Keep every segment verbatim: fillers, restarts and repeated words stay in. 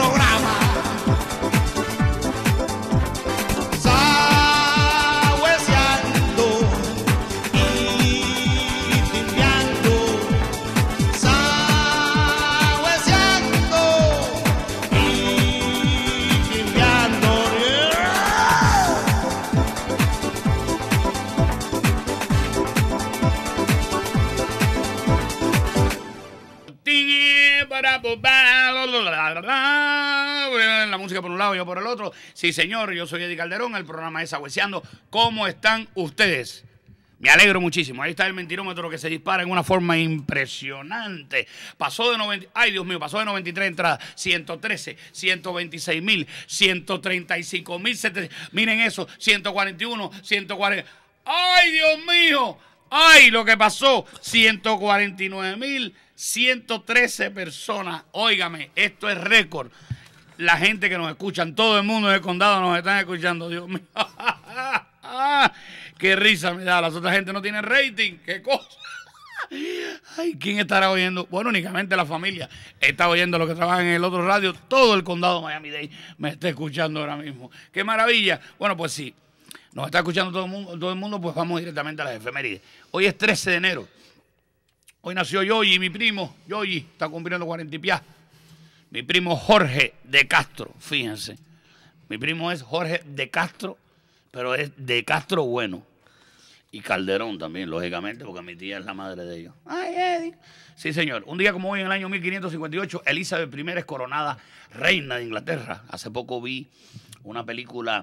programa. Sabueseando y timbiando, sabueseando y timbiando. La música por un lado, yo por el otro. Sí, señor, yo soy Eddie Calderón, el programa es Sabueseando. ¿Cómo están ustedes? Me alegro muchísimo. Ahí está el mentirómetro que se dispara en una forma impresionante. Pasó de noventa, ay Dios mío, pasó de noventa y tres entradas, ciento trece, ciento veintiséis mil, ciento treinta y cinco mil setecientos. Miren eso, ciento cuarenta y uno, ciento cuarenta. ¡Ay, Dios mío! ¡Ay, lo que pasó! ciento cuarenta y nueve mil ciento trece personas. Óigame, esto es récord. La gente que nos escuchan, todo el mundo del condado nos están escuchando. Dios mío. ¡Qué risa me da! Las otras gente no tienen rating. ¡Qué cosa! Ay, ¿quién estará oyendo? Bueno, únicamente la familia está oyendo lo que trabaja en el otro radio. Todo el condado de Miami-Dade me está escuchando ahora mismo. ¡Qué maravilla! Bueno, pues sí. Nos está escuchando todo el mundo, todo el mundo, pues vamos directamente a las efemérides. Hoy es trece de enero. Hoy nació Yoyi, mi primo. Yoyi está cumpliendo cuarenta y pias. Mi primo Jorge de Castro, fíjense. Mi primo es Jorge de Castro, pero es de Castro bueno. Y Calderón también, lógicamente, porque mi tía es la madre de ellos. Ay, Eddie. Sí, señor. Un día como hoy, en el año mil quinientos cincuenta y ocho, Elizabeth primera es coronada reina de Inglaterra. Hace poco vi una película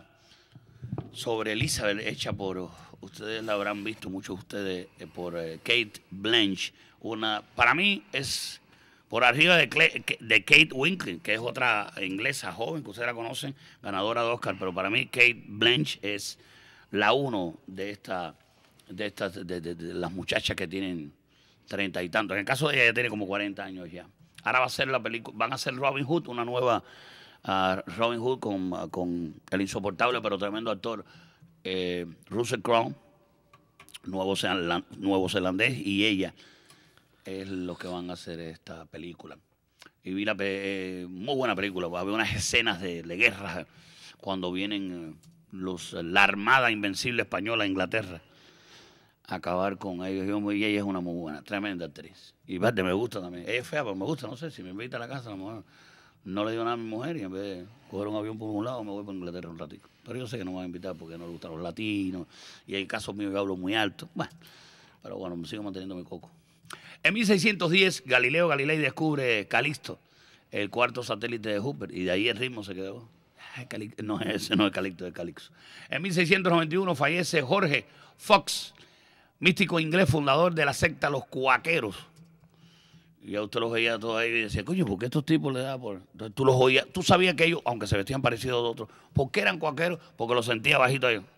sobre Elizabeth hecha por, ustedes la habrán visto, muchos de ustedes, eh, por eh, Kate Blanchett. Una, para mí es por arriba de, Cle, de Kate Winslet, que es otra inglesa joven que ustedes la conocen, ganadora de Oscar, pero para mí Kate Blanchett es la uno de esta, de estas, de, de, de las muchachas que tienen treinta y tantos. En el caso de ella, ella tiene como cuarenta años ya. Ahora va a ser la película, van a hacer Robin Hood, una nueva uh, Robin Hood con, uh, con el insoportable pero tremendo actor eh, Russell Crowe, nuevo, zeland, nuevo zelandés, y ella es lo que van a hacer esta película. Y vi la eh, muy buena película, va a haber unas escenas de, de guerra cuando vienen eh, los, la Armada Invencible Española a Inglaterra a acabar con ellos. Y ella es una muy buena, tremenda actriz. Y verde, me gusta también. Ella es fea, pero me gusta, no sé, si me invita a la casa, a lo mejor no le digo nada a mi mujer y en vez de coger un avión por un lado me voy para Inglaterra un ratito. Pero yo sé que no me va a invitar porque no le gustan los latinos y hay casos míos que hablo muy alto. Bueno, pero bueno, me sigo manteniendo mi coco. En mil seiscientos diez, Galileo Galilei descubre Calisto, el cuarto satélite de Júpiter, y de ahí el ritmo se quedó. No, ese no es Calixto, es Calixto. En mil seiscientos noventa y uno fallece Jorge Fox, místico inglés fundador de la secta Los Cuáqueros. Y ya usted los veía todos ahí y decía, coño, ¿por qué estos tipos le da por...? Entonces tú los oías, tú sabías que ellos, aunque se vestían parecidos de otros, ¿por qué eran cuáqueros? Porque los sentía bajito ahí.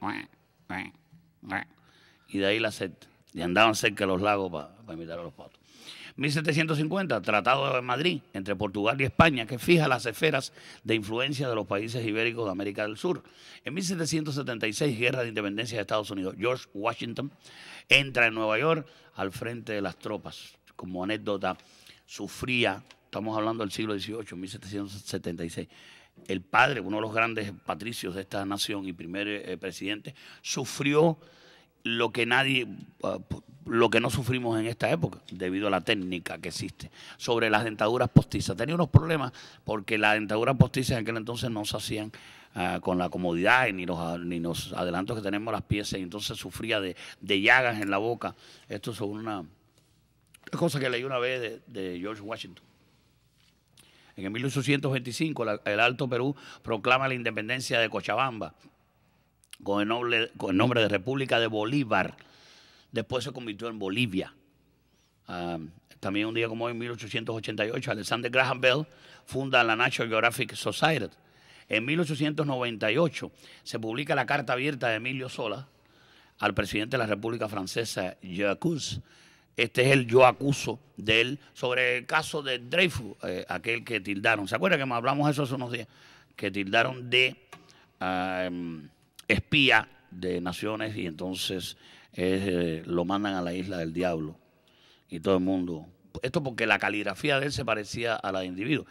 Y de ahí la secta. Y andaban cerca de los lagos para pa imitar a los patos. mil setecientos cincuenta, Tratado de Madrid entre Portugal y España, que fija las esferas de influencia de los países ibéricos de América del Sur. En mil setecientos setenta y seis, Guerra de Independencia de Estados Unidos. George Washington entra en Nueva York al frente de las tropas. Como anécdota, sufría, estamos hablando del siglo dieciocho, mil setecientos setenta y seis, el padre, uno de los grandes patricios de esta nación y primer eh, presidente, sufrió lo que nadie, uh, lo que no sufrimos en esta época, debido a la técnica que existe, sobre las dentaduras postizas. Tenía unos problemas porque las dentaduras postizas en aquel entonces no se hacían uh, con la comodidad ni los, ni los adelantos que tenemos las piezas, y entonces sufría de, de llagas en la boca. Esto es una cosa que leí una vez de, de George Washington. En mil ochocientos veinticinco, la, el Alto Perú proclama la independencia de Cochabamba con el, nombre, con el nombre de República de Bolívar. Después se convirtió en Bolivia. Uh, también un día como hoy, en mil ochocientos ochenta y ocho, Alexander Graham Bell funda la National Geographic Society. En mil ochocientos noventa y ocho se publica la Carta Abierta de Emilio Zola al presidente de la República Francesa, Jacques. Este es el yo acuso de él sobre el caso de Dreyfus, eh, aquel que tildaron. ¿Se acuerdan que hablamos de eso hace unos días? Que tildaron de uh, espía de naciones y entonces eh, lo mandan a la isla del diablo. Y todo el mundo... Esto porque la caligrafía de él se parecía a la de individuo.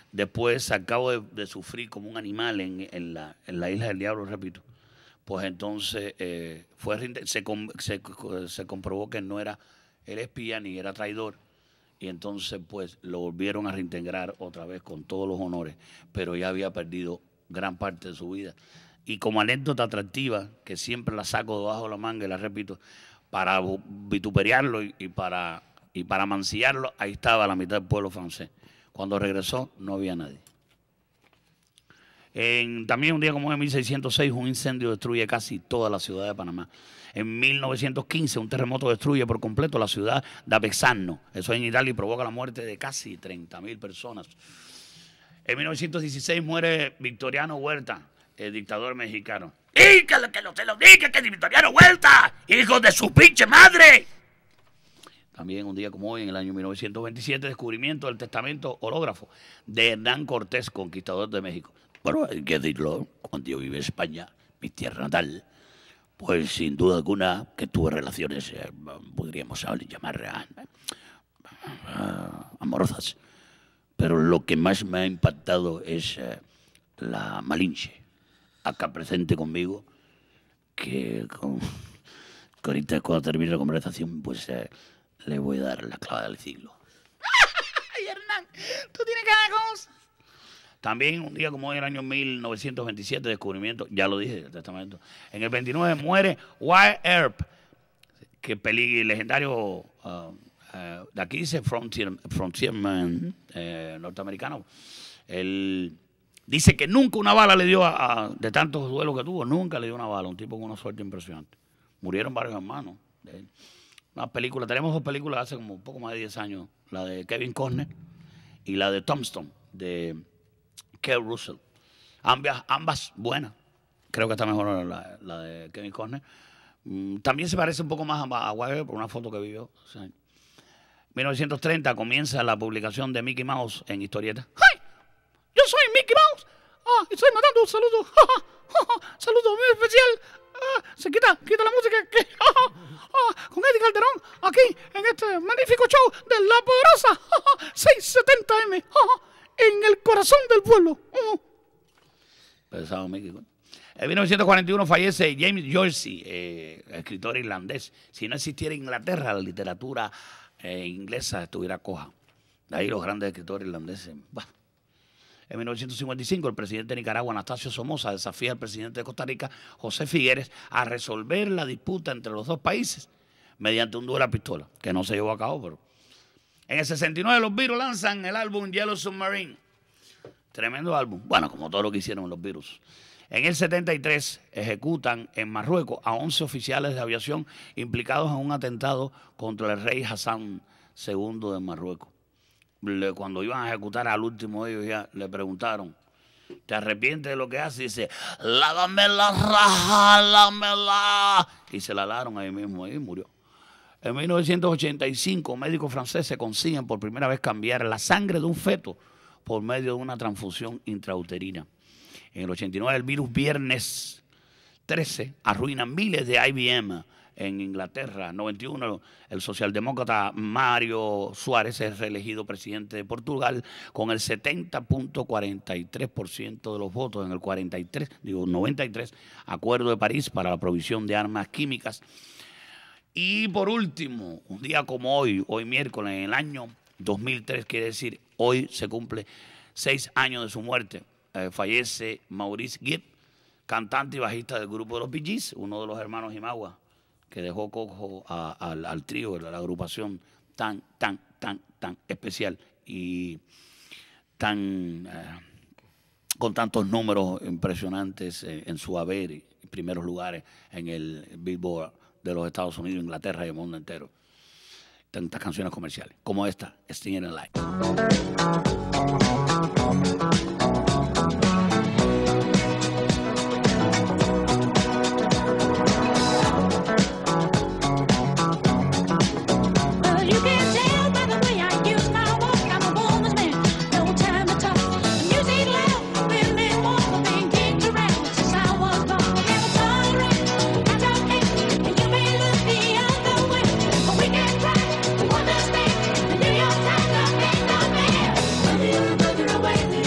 Después, al cabo de, de sufrir como un animal en, en, la, en la Isla del Diablo, repito, pues entonces eh, fue, se, se, se comprobó que no era el espía ni era traidor, y entonces pues lo volvieron a reintegrar otra vez con todos los honores, pero ya había perdido gran parte de su vida. Y como anécdota atractiva, que siempre la saco debajo de la manga y la repito, para vituperiarlo y, y, para, y para mancillarlo, ahí estaba la mitad del pueblo francés. Cuando regresó no había nadie. En, también un día como en mil seiscientos seis, un incendio destruye casi toda la ciudad de Panamá. En mil novecientos quince, un terremoto destruye por completo la ciudad de Avezzano, eso en Italia, y provoca la muerte de casi treinta mil personas. En mil novecientos dieciséis muere Victoriano Huerta, el dictador mexicano. ¡Y que, lo, que lo, se lo diga, que es Victoriano Huerta, hijo de su pinche madre! También un día como hoy, en el año mil novecientos veintisiete, descubrimiento del testamento hológrafo de Hernán Cortés, conquistador de México. Bueno, hay que decirlo, cuando yo viví en España, mi tierra natal, pues sin duda alguna que tuve relaciones, eh, podríamos llamar eh, eh, amorosas. Pero lo que más me ha impactado es eh, la Malinche, acá presente conmigo, que, con, que ahorita cuando termine la conversación, pues eh, le voy a dar la clave del siglo. ¡Ay, Hernán! ¿Tú tienes cada cosa? También un día como hoy, en el año mil novecientos veintisiete, descubrimiento, ya lo dije, el testamento. En el veintinueve muere Wyatt Earp, que peli legendario, uh, uh, de aquí dice frontier, frontierman eh, norteamericano. Él dice que nunca una bala le dio, a, a, de tantos duelos que tuvo, nunca le dio una bala, un tipo con una suerte impresionante. Murieron varios hermanos de él. Una película, tenemos dos películas hace como un poco más de diez años, la de Kevin Costner y la de Tombstone, de Kurt Russell. Ambas, ambas buenas. Creo que está mejor la, la de Kevin Costner. Mm, también se parece un poco más a, a Wagner por una foto que vivió. O sea, en mil novecientos treinta comienza la publicación de Mickey Mouse en historieta. ¡Ay! Yo soy Mickey Mouse. Ah, estoy mandando un saludo. Saludo muy especial. Ah, se quita, quita la música. Que, ah, ah, con Eddie Calderón, aquí en este magnífico show de La Poderosa. seiscientos setenta eme. En el corazón del pueblo. Uh. Pesado, México. En mil novecientos cuarenta y uno fallece James Joyce, eh, escritor irlandés. Si no existiera Inglaterra, la literatura eh, inglesa estuviera coja. De ahí los grandes escritores irlandeses. Bah. En mil novecientos cincuenta y cinco, el presidente de Nicaragua, Anastasio Somoza, desafía al presidente de Costa Rica, José Figueres, a resolver la disputa entre los dos países mediante un duelo a pistola, que no se llevó a cabo, pero... En el sesenta y nueve los Beatles lanzan el álbum Yellow Submarine. Tremendo álbum. Bueno, como todo lo que hicieron los Beatles. En el setenta y tres ejecutan en Marruecos a once oficiales de aviación implicados en un atentado contra el rey Hassan segundo de Marruecos. Le, cuando iban a ejecutar al último de ellos ya le preguntaron, ¿te arrepientes de lo que haces? Y dice, lávame la raja, lámela. Y se la lavaron ahí mismo, ahí murió. En mil novecientos ochenta y cinco, médicos franceses consiguen por primera vez cambiar la sangre de un feto por medio de una transfusión intrauterina. En el ochenta y nueve, el virus viernes trece arruina miles de I B M en Inglaterra. En noventa y uno, el socialdemócrata Mário Soares es reelegido presidente de Portugal con el setenta punto cuarenta y tres por ciento de los votos. En el cuarenta y tres, digo noventa y tres, Acuerdo de París para la provisión de armas químicas. Y por último, un día como hoy, hoy miércoles, en el año dos mil tres, quiere decir, hoy se cumple seis años de su muerte. Eh, fallece Maurice Gibb, cantante y bajista del grupo de los Bee Gees, uno de los hermanos Imagua, que dejó cojo a, a, al trío de la agrupación tan, tan, tan, tan especial y tan eh, con tantos números impresionantes eh, en su haber y primeros lugares en el Billboard de los Estados Unidos, Inglaterra y el mundo entero. Tantas canciones comerciales como esta, Stinging in Light. Away.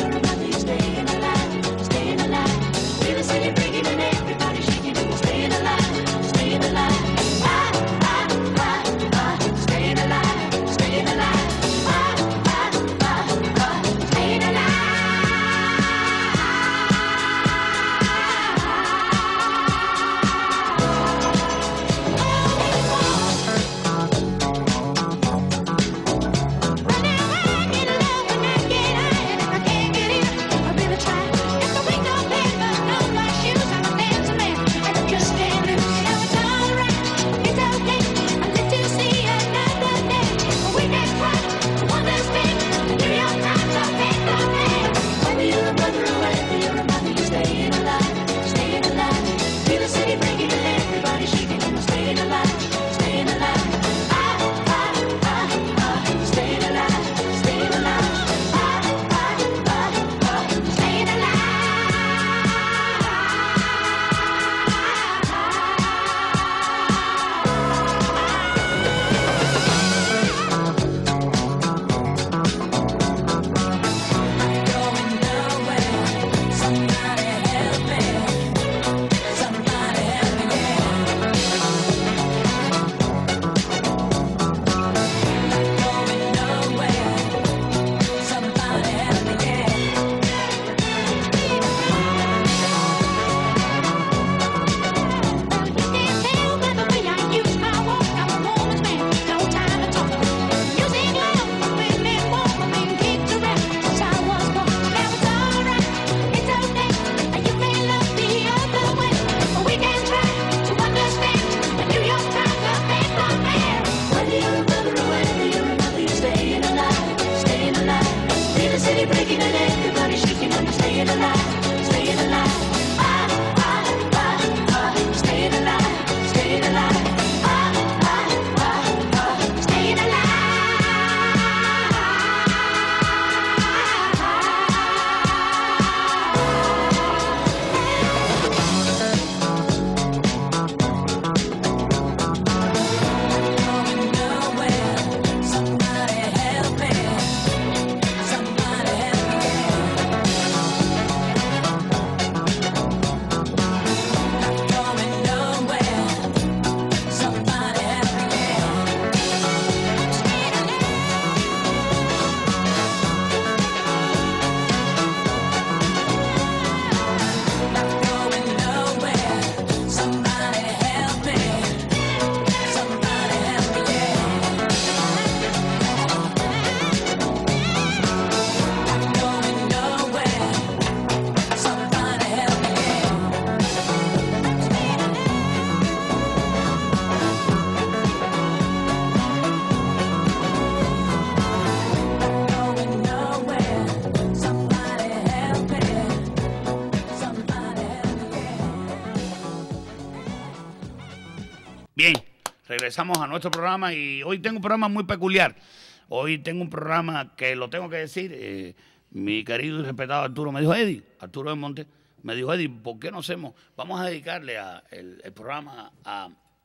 regresamos a nuestro programa y hoy tengo un programa muy peculiar. Hoy tengo un programa que lo tengo que decir. Eh, mi querido y respetado Arturo me dijo, Eddie, Arturo del Monte, me dijo, Eddie, ¿por qué no hacemos? Vamos a dedicarle a el, el programa a,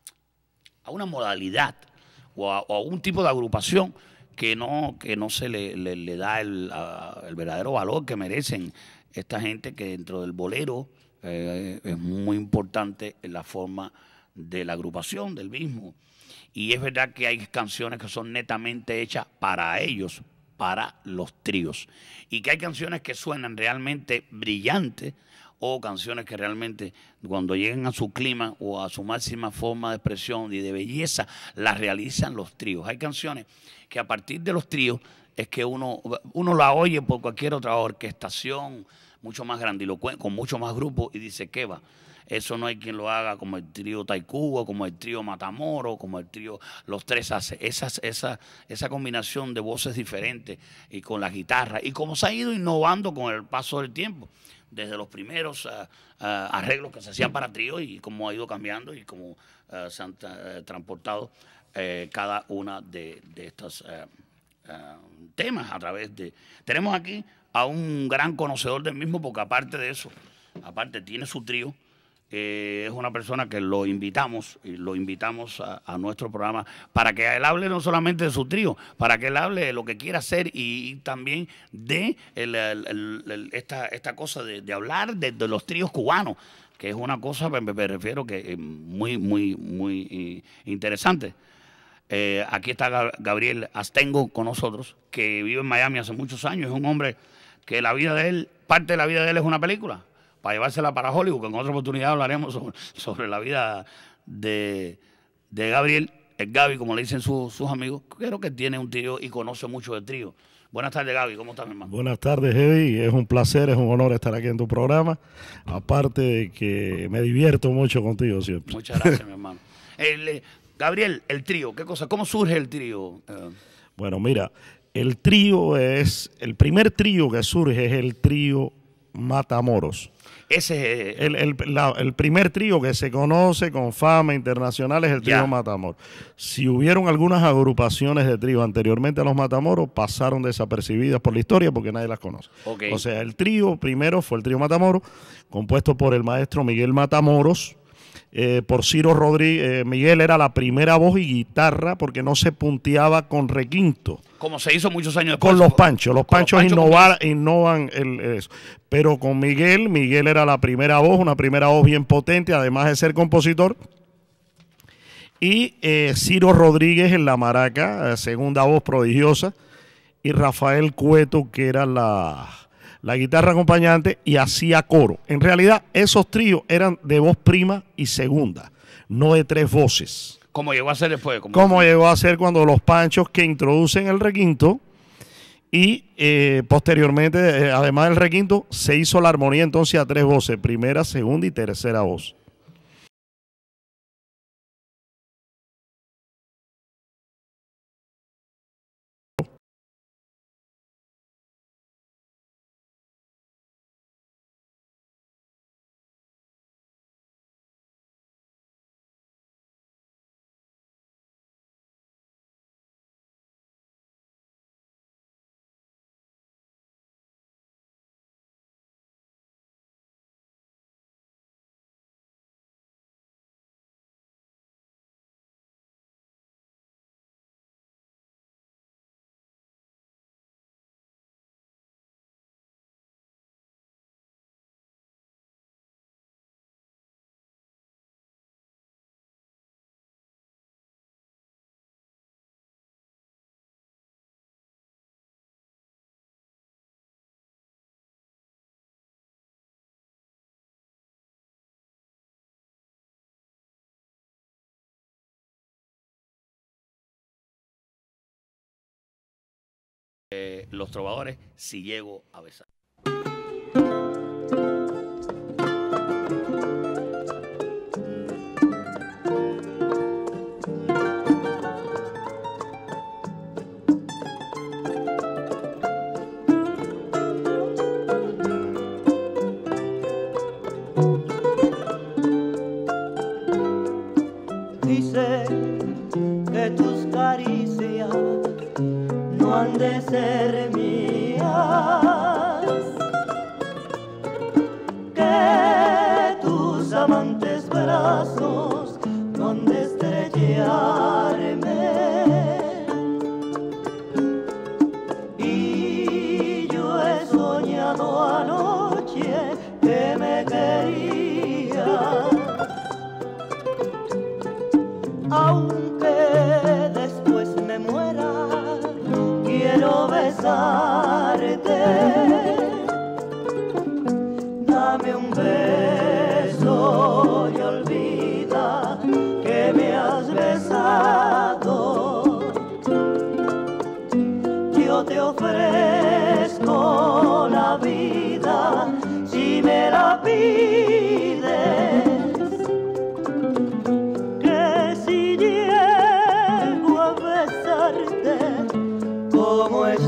a una modalidad o a, o a un tipo de agrupación que no, que no se le, le, le da el, a, el verdadero valor que merecen esta gente que dentro del bolero eh, es muy importante en la forma de la agrupación, del mismo. Y es verdad que hay canciones que son netamente hechas para ellos, para los tríos. Y que hay canciones que suenan realmente brillantes o canciones que realmente cuando lleguen a su clima o a su máxima forma de expresión y de belleza, las realizan los tríos. Hay canciones que a partir de los tríos es que uno, uno la oye por cualquier otra orquestación mucho más grandilocuente, con mucho más grupos y dice, ¿qué va? Eso no hay quien lo haga como el trío Taikúa, como el trío Matamoros, como el trío Los Tres Haces. Esa, esa, esa combinación de voces diferentes y con la guitarra. Y como se ha ido innovando con el paso del tiempo, desde los primeros uh, uh, arreglos que se hacían para trío y cómo ha ido cambiando y cómo uh, se han uh, transportado uh, cada una de, de estos uh, uh, temas a través de... Tenemos aquí a un gran conocedor del mismo, porque aparte de eso, aparte tiene su trío. Eh, es una persona que lo invitamos y lo invitamos a, a nuestro programa para que él hable no solamente de su trío, para que él hable de lo que quiera hacer y, y también de el, el, el, el, esta, esta cosa de, de hablar de, de los tríos cubanos, que es una cosa, me, me refiero, que es muy, muy, muy interesante. Eh, aquí está Gabriel Astengo con nosotros, que vive en Miami hace muchos años. Es un hombre que la vida de él, parte de la vida de él es una película, para llevársela para Hollywood, que en otra oportunidad hablaremos sobre, sobre la vida de, de Gabriel, el Gaby, como le dicen su, sus amigos. Creo que tiene un trío y conoce mucho de trío. Buenas tardes, Gaby, ¿cómo estás, mi hermano? Buenas tardes, Eddie, es un placer, es un honor estar aquí en tu programa, aparte de que me divierto mucho contigo siempre. Muchas gracias, mi hermano. El, eh, Gabriel, el trío, ¿qué cosa? ¿Cómo surge el trío? Uh, bueno, mira, el trío es, el primer trío que surge es el trío Matamoros. Ese es el, el, la, el primer trío que se conoce con fama internacional es el trío ya. Matamoros. Si hubieron algunas agrupaciones de trío anteriormente a los Matamoros, pasaron desapercibidas por la historia porque nadie las conoce. Okay. O sea, el trío primero fue el trío Matamoros, compuesto por el maestro Miguel Matamoros, eh, por Ciro Rodríguez. Eh, Miguel era la primera voz y guitarra porque no se punteaba con requinto. Como se hizo muchos años después. Con los panchos. Los panchos, los panchos innovar, innovan el, eso. Pero con Miguel, Miguel era la primera voz, una primera voz bien potente, además de ser compositor. Y eh, Ciro Rodríguez en la maraca, eh, segunda voz prodigiosa. Y Rafael Cueto, que era la, la guitarra acompañante y hacía coro. En realidad, esos tríos eran de voz prima y segunda, no de tres voces. Como llegó a ser después. Como, como llegó a ser cuando los panchos que introducen el requinto y eh, posteriormente, eh, además del requinto, se hizo la armonía entonces a tres voces, primera, segunda y tercera voz. Eh, los trovadores, si llego a besar. Dice que tus amantes brazos no han de estrellarme. Y yo he soñado anoche que me querías, aunque después me muera, quiero besarte. Dame un beso y olvida que me has besado. Yo te ofrezco la vida si me la pides. Que si llego a besarte como he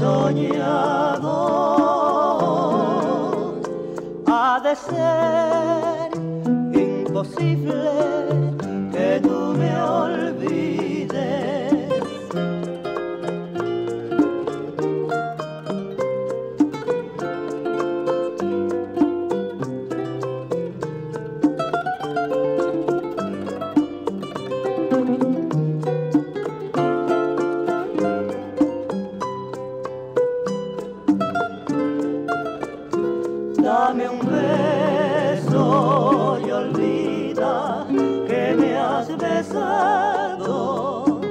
soñado, ha de ser imposible que tú me olvides. Dame un beso y olvida que me has besado.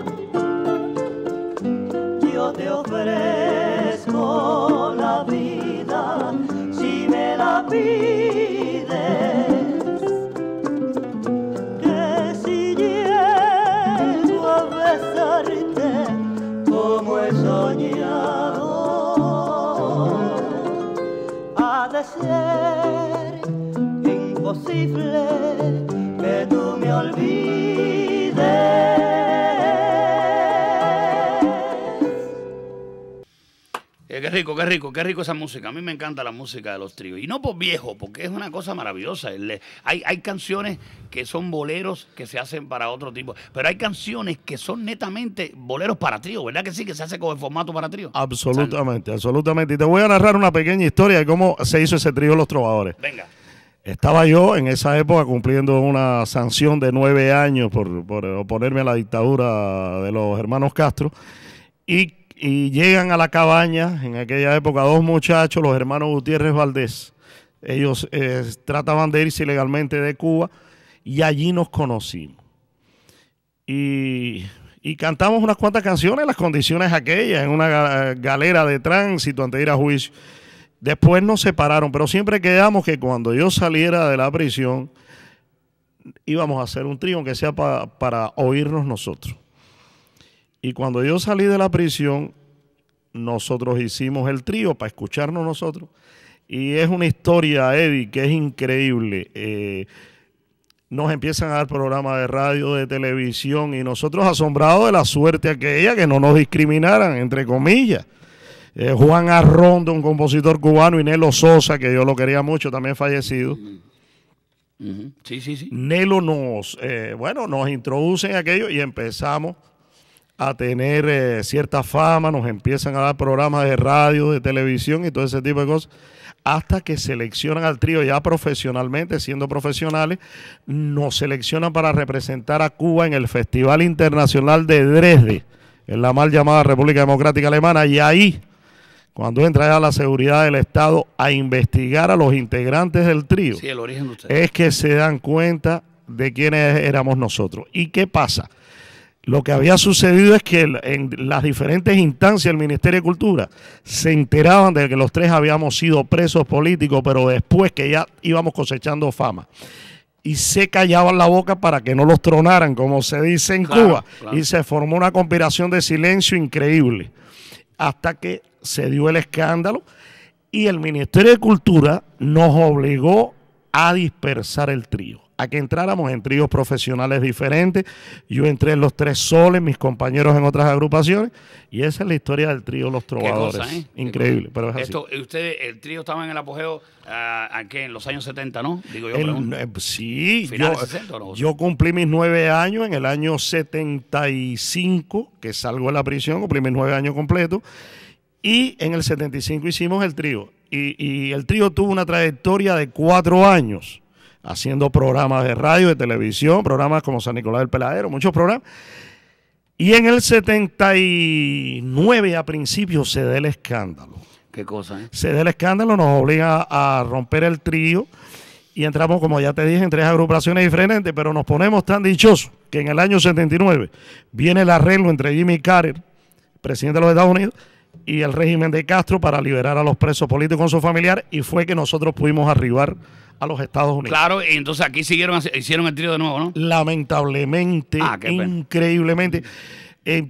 Yo te ofrezco la vida si me la pides. Que si llego a besarte como he soñado, ha de ser imposible que tú me olvides. Eh, qué rico, qué rico, qué rico esa música. A mí me encanta la música de los tríos. Y no por viejo, porque es una cosa maravillosa. El- hay, hay canciones que son boleros que se hacen para otro tipo. Pero hay canciones que son netamente boleros para trío, ¿verdad que sí? Que se hace con el formato para trío. Absolutamente, absolutamente. Y te voy a narrar una pequeña historia de cómo se hizo ese trío Los Trovadores. Venga. Estaba yo en esa época cumpliendo una sanción de nueve años por, por oponerme a la dictadura de los hermanos Castro. Y, y llegan a la cabaña, en aquella época, dos muchachos, los hermanos Gutiérrez Valdés. Ellos eh, trataban de irse ilegalmente de Cuba y allí nos conocimos. Y, y cantamos unas cuantas canciones en las condiciones aquellas, en una ga- galera de tránsito antes de ir a juicio. Después nos separaron, pero siempre quedamos que cuando yo saliera de la prisión íbamos a hacer un trío, aunque sea pa- para oírnos nosotros. Y cuando yo salí de la prisión, nosotros hicimos el trío para escucharnos nosotros. Y es una historia, Eddie, que es increíble. Eh, nos empiezan a dar programas de radio, de televisión, y nosotros asombrados de la suerte aquella que no nos discriminaran, entre comillas. Eh, Juan Arrondo, un compositor cubano, y Nelo Sosa, que yo lo quería mucho, también fallecido. Ujú. Sí, sí, sí. Nelo nos, eh, bueno, nos introduce en aquello y empezamos a tener eh, cierta fama, nos empiezan a dar programas de radio, de televisión y todo ese tipo de cosas, hasta que seleccionan al trío ya profesionalmente, siendo profesionales, nos seleccionan para representar a Cuba en el Festival Internacional de Dresde, en la mal llamada República Democrática Alemana, y ahí, cuando entra ya la seguridad del Estado a investigar a los integrantes del trío, Sí, el origen de ustedes. es que se dan cuenta de quiénes éramos nosotros. ¿Y qué pasa? Lo que había sucedido es que el- en las diferentes instancias del Ministerio de Cultura se enteraban de que los tres habíamos sido presos políticos, pero después que ya íbamos cosechando fama. Y se callaban la boca para que no los tronaran, como se dice en Claro, Cuba. claro. Y se formó una conspiración de silencio increíble. Hasta que se dio el escándalo y el Ministerio de Cultura nos obligó a dispersar el trío, a que entráramos en tríos profesionales diferentes. Yo entré en los Tres Soles, mis compañeros en otras agrupaciones, y esa es la historia del trío Los Qué Trovadores. cosa, ¿eh? Qué Increíble, cosa. pero es así. Esto, eh, ustedes, el trío estaba en el apogeo, ah, ¿a qué? En los años setenta, ¿no? Digo yo, El- pregunto. eh, sí, yo, ¿Finales sesenta o no? yo cumplí mis nueve años en el año setenta y cinco, que salgo de la prisión, cumplí mis nueve años completos, y en el setenta y cinco hicimos el trío. y, y el trío tuvo una trayectoria de cuatro años haciendo programas de radio, de televisión, programas como San Nicolás del Peladero, muchos programas. Y en el setenta y nueve a principios se da el escándalo. ¿Qué cosa, eh? Se da el escándalo, nos obliga a romper el trío y entramos, como ya te dije, en tres agrupaciones diferentes, pero nos ponemos tan dichosos que en el año setenta y nueve viene el arreglo entre Jimmy Carter, presidente de los Estados Unidos, y el régimen de Castro para liberar a los presos políticos con su familiar, y fue que nosotros pudimos arribar a los Estados Unidos. Claro, y entonces aquí siguieron, hicieron el trío de nuevo, ¿no? Lamentablemente, Ah, qué pena. increíblemente, eh,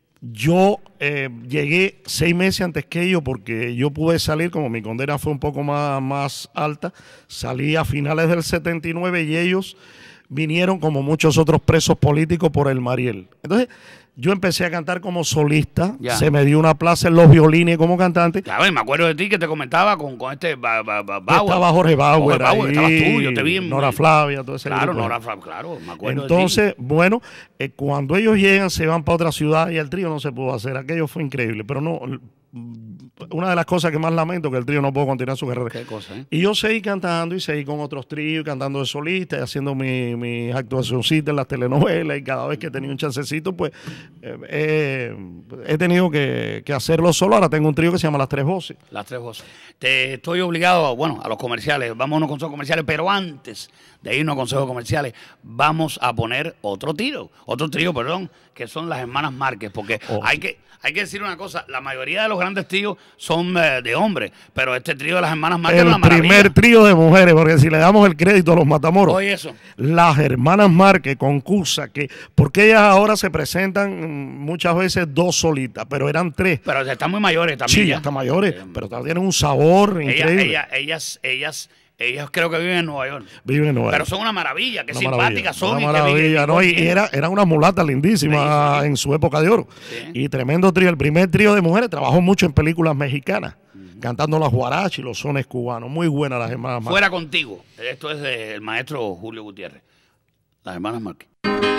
yo eh, llegué seis meses antes que ellos porque yo pude salir, como mi condena fue un poco más, más alta, salí a finales del setenta y nueve y ellos vinieron como muchos otros presos políticos por el Mariel. Entonces, yo empecé a cantar como solista, Ya. se me dio una plaza en los violines como cantante. Claro, y me acuerdo de ti que te comentaba con, con este ba, ba, ba, Bauer. Estaba Jorge Bauer, Jorge Bauer, ahí, estabas tú, yo te vi en- Nora Flavia, todo ese Claro, grupo. Nora Flavia, claro, me acuerdo de ti. Entonces, bueno, eh, cuando ellos llegan, se van para otra ciudad y el trío no se pudo hacer. Aquello fue increíble, pero no, una de las cosas que más lamento que el trío no pudo continuar su carrera. Qué cosa, ¿eh? Y yo seguí cantando y seguí con otros tríos, cantando de solista y haciendo mi- mis actuacioncitas en las telenovelas, y cada vez que tenía un chancecito, pues eh, eh, he tenido que, que hacerlo solo. Ahora tengo un trío que se llama Las Tres Voces. Las tres voces. Te estoy obligado, bueno, a los comerciales. Vamos a unos consejos comerciales, pero antes de irnos a consejos comerciales, vamos a poner otro trío, otro trío, perdón, que son las hermanas Márquez, porque Oh. hay que hay que decir una cosa, la mayoría de los grandes tríos son eh, de hombres, pero este trío de las hermanas Márquez es El una maravilla. primer trío de mujeres, porque si le damos el crédito a los Matamoros, Oye, eso. las hermanas Márquez con Cusa, que porque ellas ahora se presentan mm, muchas veces dos solitas, pero eran tres. Pero están muy mayores también. Sí, ya. hasta mayores, pero también tienen un sabor Ellas, increíble. ellas, ellas, ellas, ellas creo que viven en Nueva York. Viven en Nueva Pero York. son una maravilla, qué Una simpáticas maravilla, son. una y qué maravilla, bien- ¿no? Y, bien. y era, eran unas mulatas lindísimas Sí, sí. en su época de oro. Sí. Y tremendo trío. El primer trío de mujeres trabajó mucho en películas mexicanas, cantando las guarachas y los sones cubanos. Muy buenas las hermanas Márquez. Fuera contigo. Esto es del maestro Julio Gutiérrez. Las hermanas Márquez.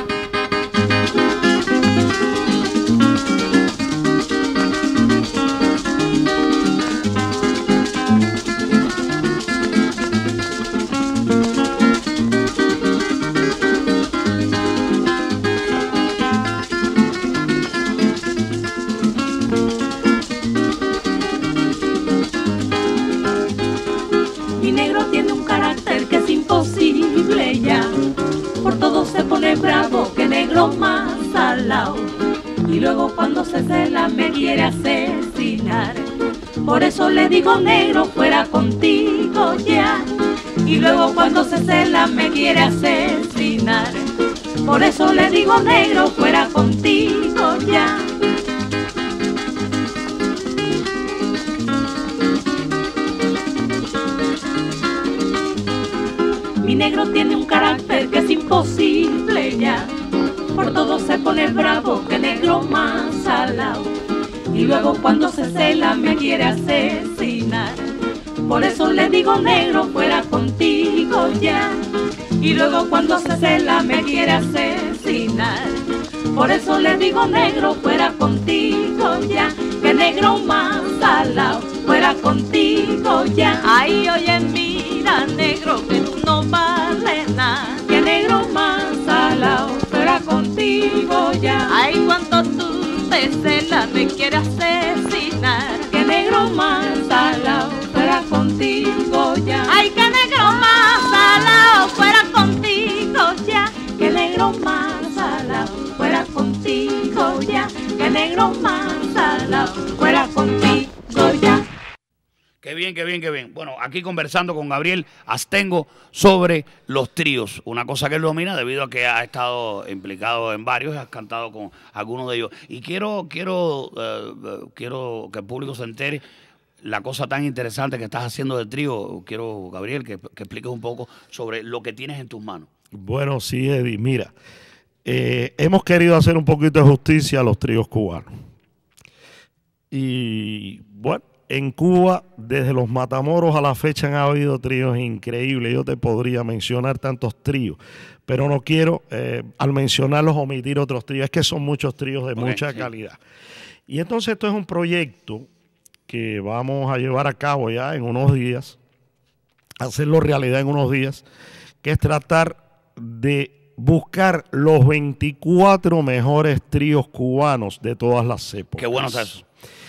Mi negro tiene un carácter que es imposible ya. Por todo se pone bravo, que negro más salao. Y luego cuando se cela me quiere asesinar. Por eso le digo negro, fuera contigo ya. Y luego cuando se cela me quiere asesinar. Por eso le digo negro, fuera contigo ya. Mi negro tiene un carácter que es imposible ya. Por todo se pone bravo, que negro más salao. Y luego cuando se cela me quiere asesinar. Por eso le digo negro, fuera contigo ya. Y luego cuando se cela me quiere asesinar. Por eso le digo negro, fuera contigo ya. Que negro más salao, fuera contigo ya. Ay, oye, mira negro, que tú no vales nada. Que negro más salao, fuera contigo ya. Ay, cuando tú te celas me quieres asesinar. Que negro más salao, fuera contigo ya. Ay, que negro más salao, fuera contigo ya. Que negro más salao, fuera contigo ya. Que negro más salao, fuera contigo ya. Qué bien, qué bien, qué bien. Bueno, aquí conversando con Gabriel Astengo sobre los tríos, una cosa que él domina debido a que ha estado implicado en varios, has cantado con algunos de ellos. Y quiero, quiero, eh, eh, quiero que el público se entere la cosa tan interesante que estás haciendo de trío. Quiero, Gabriel, que, que expliques un poco sobre lo que tienes en tus manos. Bueno, sí, Eddie, mira, eh, hemos querido hacer un poquito de justicia a los tríos cubanos. Y bueno, en Cuba, desde los Matamoros a la fecha han habido tríos increíbles. Yo te podría mencionar tantos tríos, pero no quiero, eh, al mencionarlos, omitir otros tríos. Es que son muchos tríos de Ok, mucha sí. calidad. Y entonces esto es un proyecto que vamos a llevar a cabo ya en unos días, hacerlo realidad en unos días, que es tratar de buscar los veinticuatro mejores tríos cubanos de todas las épocas. Qué bueno es eso.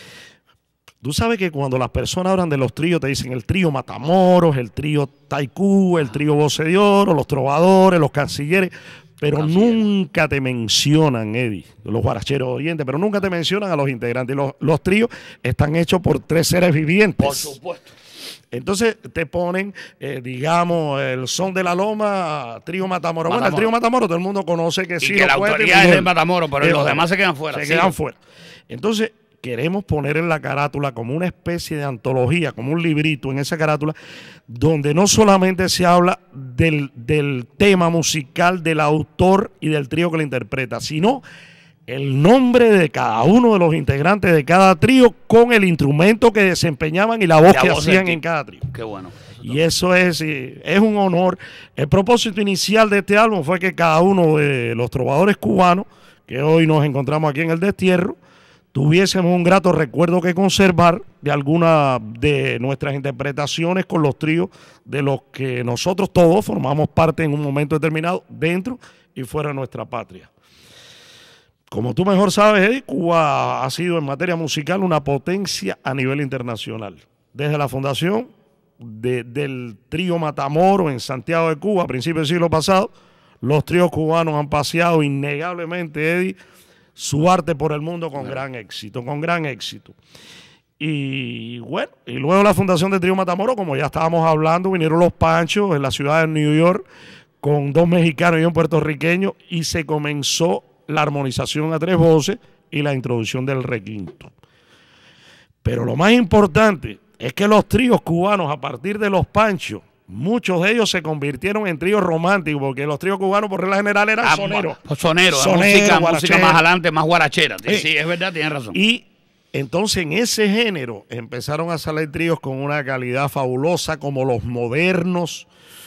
Tú sabes que cuando las personas hablan de los tríos te dicen el trío Matamoros, el trío Taikú, el trío Voce de Oro, los trovadores, los cancilleres, pero nunca te mencionan, Eddie, los guaracheros de Oriente, pero nunca te mencionan a los integrantes. Los, los tríos están hechos por tres seres vivientes. Por supuesto. Entonces te ponen, eh, digamos, el Son de la Loma, trío Matamoros. Matamoros. Bueno, el trío Matamoros todo el mundo conoce que Y sí. que la autoridad es de Matamoros, pero los demás se quedan fuera. Se sí. quedan fuera. Entonces queremos poner en la carátula como una especie de antología, como un librito en esa carátula, donde no solamente se habla del, del tema musical, del autor y del trío que lo interpreta, sino el nombre de cada uno de los integrantes de cada trío con el instrumento que desempeñaban y la voz La que voz hacían del en cada trío. Qué bueno. Y eso es, es un honor. El propósito inicial de este álbum fue que cada uno de los trovadores cubanos, que hoy nos encontramos aquí en el destierro, tuviésemos un grato recuerdo que conservar de alguna de nuestras interpretaciones con los tríos de los que nosotros todos formamos parte en un momento determinado dentro y fuera de nuestra patria. Como tú mejor sabes, Eddie, Cuba ha sido en materia musical una potencia a nivel internacional. Desde la fundación de, del trío Matamoros en Santiago de Cuba a principios del siglo pasado, los tríos cubanos han paseado innegablemente, Eddie, su arte por el mundo con bueno. gran éxito, con gran éxito. Y bueno, y luego la fundación del trío Matamoros, como ya estábamos hablando, vinieron los Panchos en la ciudad de New York con dos mexicanos y un puertorriqueño y se comenzó la armonización a tres voces y la introducción del requinto. Pero lo más importante es que los tríos cubanos, a partir de los Panchos, muchos de ellos se convirtieron en tríos románticos, porque los tríos cubanos por regla general eran ah, soneros. Soneros, Sonero, música, guarachera. música más adelante, más guarachera. Sí, Eh, sí, es verdad, tienes razón. Y entonces en ese género empezaron a salir tríos con una calidad fabulosa, como los modernos,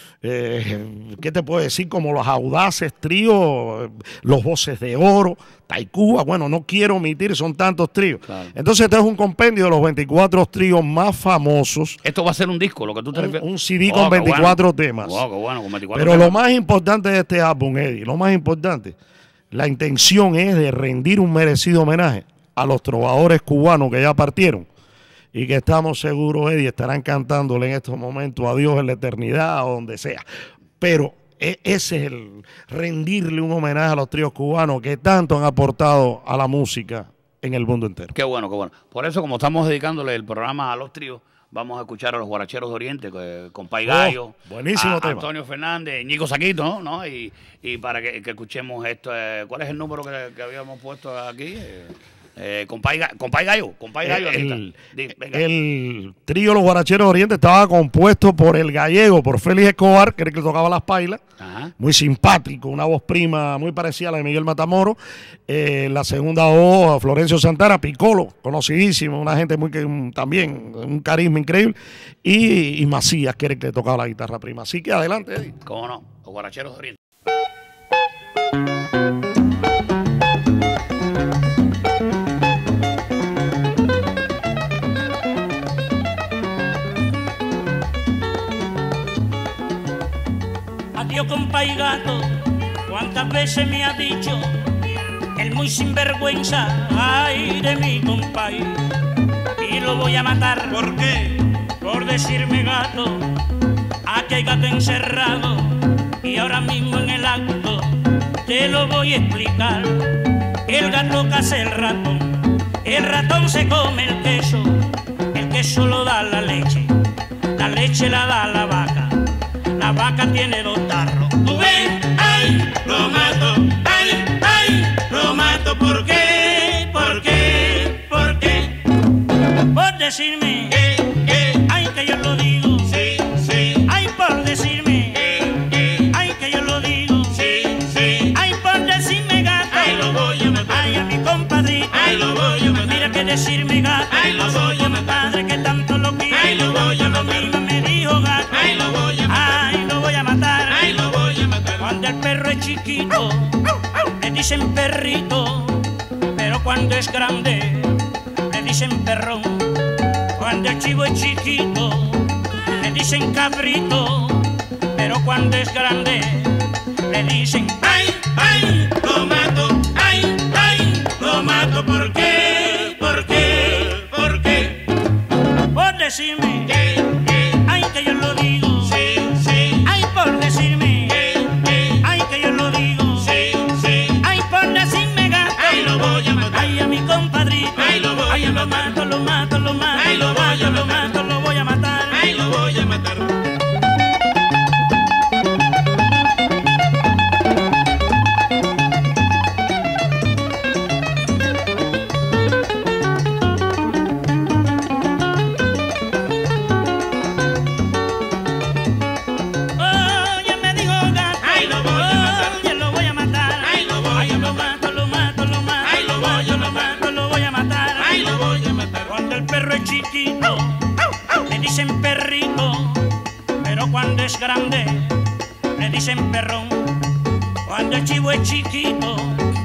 eh, ¿qué te puedo decir? Como los audaces tríos, los Voces de Oro, Taikúa, bueno, no quiero omitir, son tantos tríos. Claro. Entonces este es un compendio de los veinticuatro tríos más famosos. Esto va a ser un disco, lo que tú te Un, refieres. un C D Oh, con qué veinticuatro bueno. temas. Wow, qué bueno, con veinticuatro Pero temas. lo más importante de este álbum, Eddie, lo más importante, la intención es de rendir un merecido homenaje a los trovadores cubanos que ya partieron y que estamos seguros, Eddie, estarán cantándole en estos momentos a Dios en la eternidad o donde sea. Pero e ese es el rendirle un homenaje a los tríos cubanos que tanto han aportado a la música en el mundo entero. Qué bueno, qué bueno. Por eso, como estamos dedicándole el programa a los tríos, vamos a escuchar a los Guaracheros de Oriente, que, con Pai Gallo, Oh, buenísimo a tema. Antonio Fernández, Ñico Saquito, ¿no? ¿no? Y, y para que, que escuchemos esto, eh, ¿cuál es el número que, que habíamos puesto aquí? Eh, eh, con, Pai, con Pai Gallo, con Pai Gallo. aquí El, está. Di- venga. el trío Los Guaracheros de Oriente estaba compuesto por el gallego, por Félix Escobar, que era el que tocaba las pailas, Ajá. muy simpático, una voz prima muy parecida a la de Miguel Matamoros. Eh, la segunda voz, Florencio Santana, Piccolo, conocidísimo, una gente muy que un- también, un carisma increíble. Y, y Macías, que era el que tocaba la guitarra prima. Así que adelante, Eddie. ¿Cómo no? Los Guaracheros de Oriente. Adiós, compay gato, cuántas veces me ha dicho el muy sinvergüenza, ay de mi compay, y lo voy a matar. ¿Por qué? Por decirme gato, aquí hay gato encerrado, y ahora mismo en el acto te lo voy a explicar. El gato caza el ratón, el ratón se come el queso, el queso lo da la leche, la leche la da la vaca, la vaca tiene dos tarros. ¿Tú ves? ¡Ay! Lo mato, ¡ay! ¡Ay! Lo mato, ¿por qué? ¿Por qué? ¿Por qué? Por decirme ¿Qué? ¿Qué? ay, que yo lo digo, Sí, sí, ay, por decirme, ¿qué? ¿Qué? ay, que yo lo digo, Sí, sí, ay, por decirme gato, ay, lo voy a matar. ay, a mi compadrito, Ay, lo voy a matar. mira que decirme gato, Ay, lo voy a mi matar. padre que tanto lo quiere, Ay, lo voy a matar. mismo me dijo gato, Ay, lo voy a matar. ay, lo voy a matar, Ay, lo voy a matar. cuando el perro es chiquito, le dicen perrito, pero cuando es grande, le dicen perrón. Cuando el chivo es chiquito, le dicen cabrito, pero cuando es grande, le dicen Ay, ay, lo mato, ay, ay, lo mato, ¿por qué? ¿Por qué? ¿Por qué? por decirme, ¿Qué? ¿Qué? ay que yo lo digo, Sí, sí, ay por decirme, ¿qué? ¿Qué? ay que yo lo digo, Sí, sí, ay por decirme gato, ay, lo voy a matar. ay a mi compadrito, Ay, lo voy ay a lo matar. mato, lo mato, lo mato, Ay, lo lo voy a mato, lo matar. mato, lo voy a matar. Ay, lo voy a matar. Oye, me dijo gato, Ay, lo voy a matar. oye, lo voy a matar. Ay, lo voy a Ay, lo matar. mato, lo mato, lo mato, Ay, lo lo voy a mato, lo matar. mato, lo voy a matar. Ay, lo voy a matar. Cuando el perro es chiquito, le dicen perrito, pero cuando es grande, le dicen perrón. Cuando el chivo es chiquito,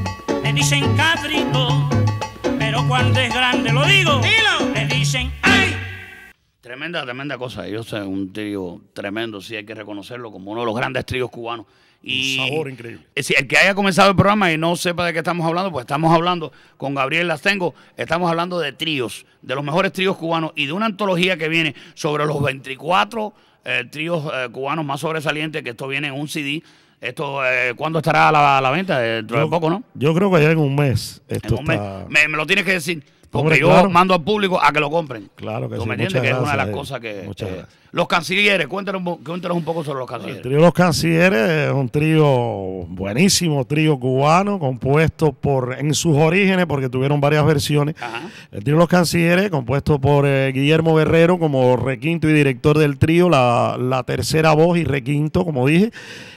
le dicen cabrito, pero cuando es grande, lo digo, Dilo. le dicen ay. Tremenda, tremenda cosa. Ellos son un trío tremendo, sí hay que reconocerlo como uno de los grandes tríos cubanos. Y Un sabor increíble. eh, si el que haya comenzado el programa y no sepa de qué estamos hablando, pues estamos hablando con Gabriel Lastengo, estamos hablando de tríos, de los mejores tríos cubanos y de una antología que viene sobre los veinticuatro eh, tríos eh, cubanos más sobresalientes, que esto viene en un C D. Esto, eh, ¿cuándo estará a la, a la venta? Dentro de Yo- poco, ¿no? Yo creo que ya en un mes esto En un mes. está... Me, me lo tienes que decir. Porque Hombre, yo claro. mando al público a que lo compren. Claro que ¿Tú sí, me entiendes? muchas Que es una de las gracias, cosas que... muchas eh, gracias. los cancilleres, cuéntanos, un po- cuéntanos un poco sobre los El cancilleres. trío Los Cancilleres es un trío buenísimo, trío cubano, compuesto por, en sus orígenes, porque tuvieron varias versiones. Ajá. El trío Los Cancilleres, compuesto por eh, Guillermo Guerrero como requinto y director del trío, la, la tercera voz y requinto, como dije.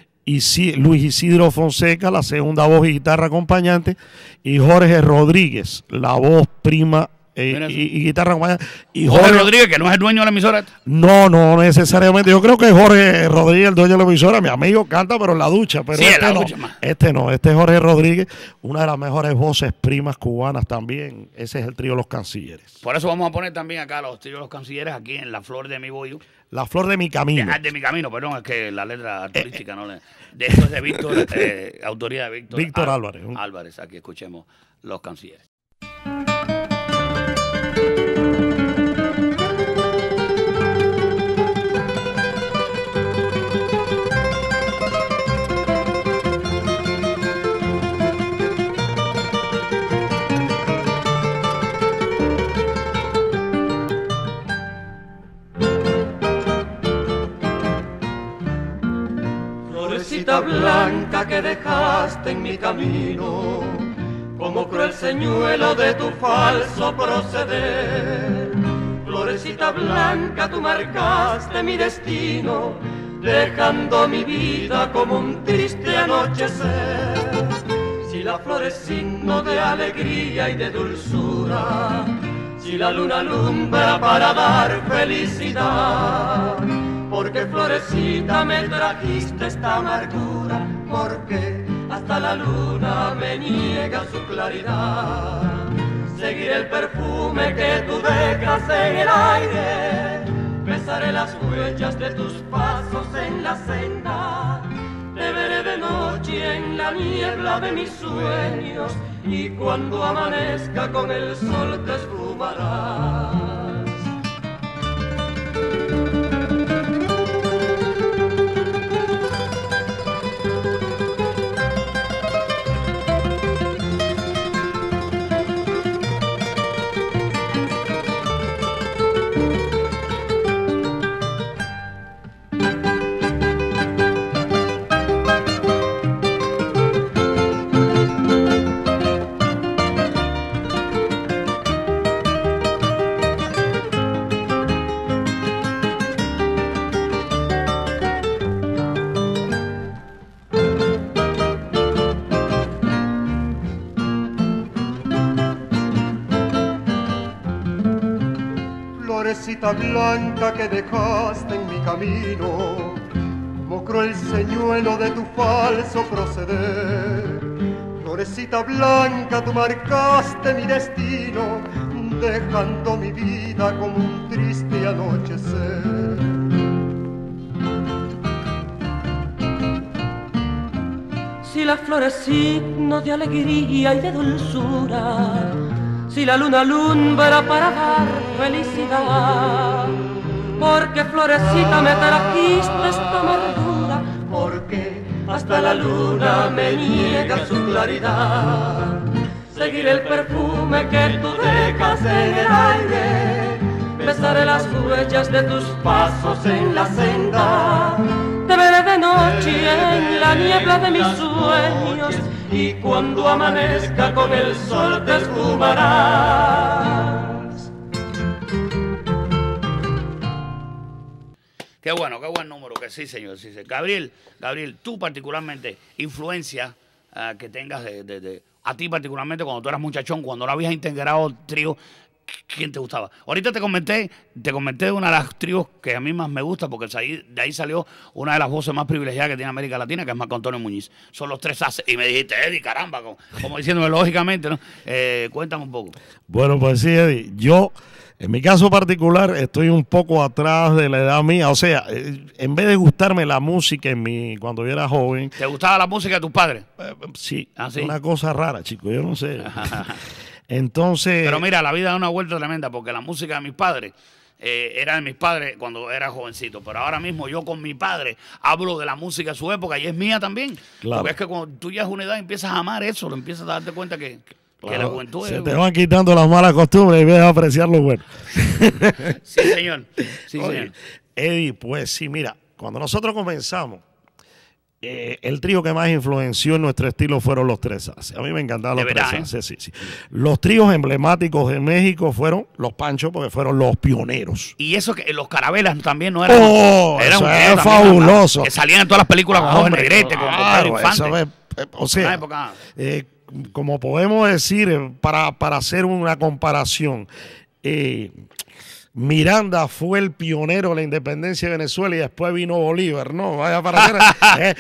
Y sí, Luis Isidro Fonseca, la segunda voz y guitarra acompañante. Y Jorge Rodríguez, la voz prima eh, Mira eso. y, y guitarra acompañante. Y Jorge Rodríguez, que no es el dueño de la emisora. No, no necesariamente. Yo creo que Jorge Rodríguez, el dueño de la emisora, mi amigo, canta, pero en la ducha. Pero Sí, en este la no. ducha más. Este no. Este es Jorge Rodríguez, una de las mejores voces primas cubanas también. Ese es el trío Los Cancilleres. Por eso vamos a poner también acá los tríos Los Cancilleres, aquí en La Flor de mi Bollo. La flor de mi De, camino. ah, de mi camino, perdón, es que la letra artística no le... De esto es de Víctor, eh, autoría de Víctor, Víctor Al- Álvarez. Álvarez, aquí escuchemos Los Cancilleres. Florecita blanca que dejaste en mi camino, como cruel señuelo de tu falso proceder. Florecita blanca, tú marcaste mi destino, dejando mi vida como un triste anochecer. Si la flor es signo de alegría y de dulzura, si la luna alumbra para dar felicidad, porque florecita me trajiste esta amargura, porque hasta la luna me niega su claridad. Seguiré el perfume que tú dejas en el aire, besaré las huellas de tus pasos en la senda, te veré de noche en la niebla de mis sueños, y cuando amanezca con el sol te esfumarás. Florecita blanca que dejaste en mi camino, como cruel señuelo de tu falso proceder. Florecita blanca, tú marcaste mi destino, dejando mi vida como un triste anochecer. Si la flor es signo de alegría y de dulzura, si la luna alumbra para dar felicidad, porque florecita me trajiste esta amargura, porque hasta la luna me niega su claridad. Seguir el perfume que tú dejas en el aire, besaré las huellas de tus pasos en la senda. Te veré de noche en la niebla de mis sueños, y cuando amanezca con el sol te esfumarás. Qué bueno, qué buen número, que sí, señor. Sí, sí. Gabriel, Gabriel, tú particularmente, influencia uh, que tengas de, de, de, a ti particularmente cuando tú eras muchachón, cuando no habías integrado trío, ¿quién te gustaba? Ahorita te comenté, te comenté de una de las tríos que a mí más me gusta, porque de ahí salió una de las voces más privilegiadas que tiene América Latina, que es Marco Antonio Muñiz. Son los tres haces. Y me dijiste, Eddie, caramba, como, como diciéndome lógicamente, ¿no? Eh, cuéntame un poco. Bueno, pues sí, Eddie, yo, en mi caso particular, estoy un poco atrás de la edad mía. O sea, en vez de gustarme la música en mi, cuando yo era joven. ¿Te gustaba la música de tus padres? Eh, sí, ¿Ah, sí? Una cosa rara, chico, yo no sé. Entonces. Pero mira, la vida da una vuelta tremenda, porque la música de mis padres eh, era de mis padres cuando era jovencito. Pero ahora mismo yo con mi padre hablo de la música de su época y es mía también. Claro. Porque es que cuando tú ya es una edad empiezas a amar eso, lo empiezas a darte cuenta que, que, claro, que la juventud se es. Te van quitando las malas costumbres y ves a apreciar lo bueno. Sí, señor. Sí, Oye, señor. Eddie, pues sí, mira, cuando nosotros comenzamos. Eh, el trío que más influenció en nuestro estilo fueron los Tres Haces. A mí me encantaban los Tres Haces. Sí, sí. Los tríos emblemáticos de México fueron los Panchos, porque fueron los pioneros. Y eso que los Carabelas también no eran. ¡Oh! Era eso un es fabuloso. Que salían en todas las películas con Jorge Negrete, con claro, Pedro Infante. Eso es, eh, o sea, época. Eh, como podemos decir, eh, para, para hacer una comparación, eh, Miranda fue el pionero de la independencia de Venezuela y después vino Bolívar, ¿no? Vaya para hacer, eh,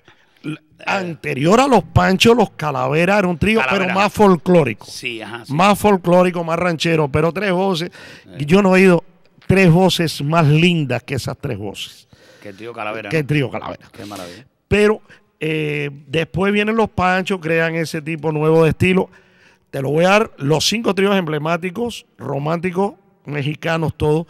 anterior a los Panchos, los Calaveras era un trío, Calavera. Pero más folclórico. Sí, ajá, sí. Más folclórico, más ranchero, pero tres voces. Eh. Yo no he oído tres voces más lindas que esas tres voces. Que el trío Calavera. Que el ¿no? trío Calavera. Qué maravilla. Pero eh, después vienen los Panchos, crean ese tipo nuevo de estilo. Te lo voy a dar los cinco tríos emblemáticos, románticos, mexicanos, todos.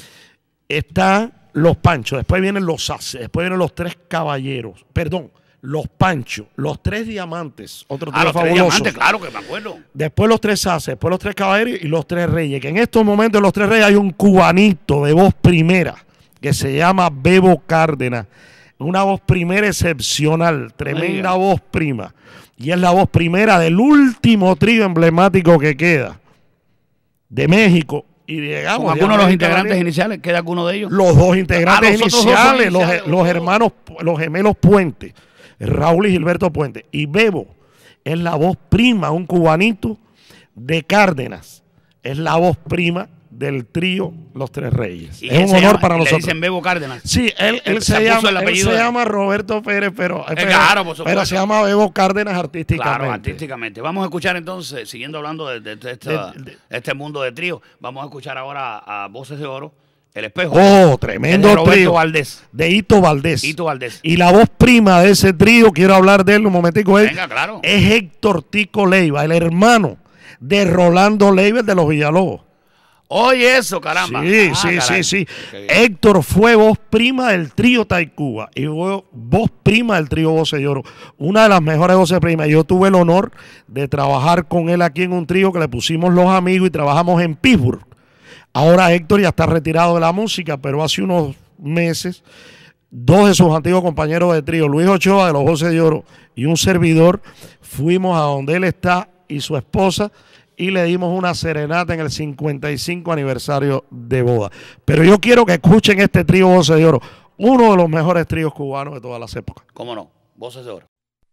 Están los Panchos, después vienen los Haces, después vienen los Tres Caballeros, perdón, los Panchos, los Tres Diamantes, otro trío ah, los fabuloso. Tres Diamantes, claro que me acuerdo. Después los Tres Haces, después los Tres Caballeros y los Tres Reyes, que en estos momentos en los Tres Reyes hay un cubanito de voz primera que se llama Bebo Cárdenas, una voz primera excepcional, tremenda voz prima, y es la voz primera del último trío emblemático que queda de México. Y llegamos, ¿con alguno de los integrantes iniciales? ¿Queda alguno de ellos? Los dos integrantes ah, los iniciales, dos iniciales, los, los hermanos, los gemelos Puente, Raúl y Gilberto Puente. Y Bebo es la voz prima, un cubanito de Cárdenas. Es la voz prima del trío Los Tres Reyes. Es un honor llama, para nosotros. ¿Le dicen Bebo Cárdenas? Sí, él, él, se, se, llama, él se llama Roberto Pérez, pero, pero, claro, por pero se llama Bebo Cárdenas artísticamente. Claro, artísticamente. Vamos a escuchar entonces, siguiendo hablando de, de, de, esta, de, de este mundo de trío, vamos a escuchar ahora a Voces de Oro, El Espejo. Oh, tremendo de Roberto trío. Valdés. De Hito Valdés. Hito Valdés. Y la voz prima de ese trío, quiero hablar de él un momentico, es, Venga, claro. es Héctor Tico Leiva, el hermano de Rolando Leiva, de los Villalobos. Oye, eso, caramba. Sí, ah, sí, caray. sí, sí. Héctor fue voz prima del trío Taicúa y fue voz prima del trío Voces de Oro. Una de las mejores voces primas. Yo tuve el honor de trabajar con él aquí en un trío que le pusimos Los Amigos y trabajamos en Pittsburgh. Ahora Héctor ya está retirado de la música, pero hace unos meses dos de sus antiguos compañeros de trío, Luis Ochoa de los Voces de Oro y un servidor, fuimos a donde él está y su esposa y le dimos una serenata en el cincuenta y cinco aniversario de boda. Pero yo quiero que escuchen este trío Voces de Oro, uno de los mejores tríos cubanos de todas las épocas. ¿Cómo no? Voces de Oro.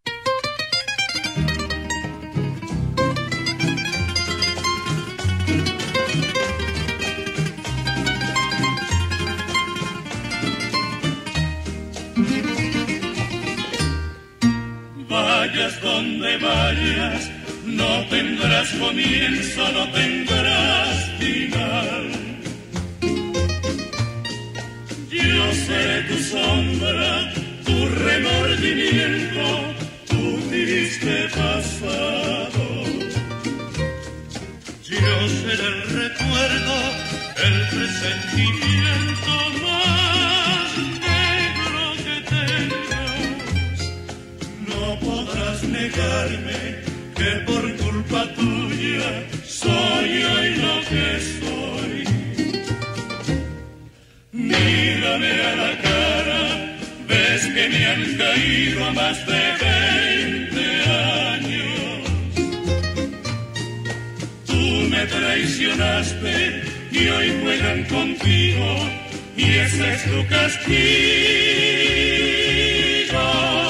Vayas donde vayas, no tendrás comienzo, no tendrás matinal. Yo seré tu sombra, tu remordimiento, tu triste pasado. Yo seré el recuerdo, el presentimiento más negro que tengas. No podrás negarme que por culpa tuya soy hoy lo que soy. Mírame a la cara, ves que me han caído más de veinte años. Tú me traicionaste y hoy juegan contigo y ese es tu castigo.